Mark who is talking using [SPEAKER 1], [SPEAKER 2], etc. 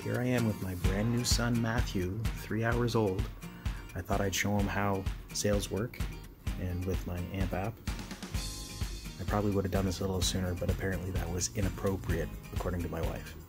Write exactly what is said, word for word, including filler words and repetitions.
[SPEAKER 1] here I am with my brand new son Matthew, three hours old. I thought I'd show him how sales work, and with my AMP app. I probably would have done this a little sooner, but apparently that was inappropriate, according to my wife.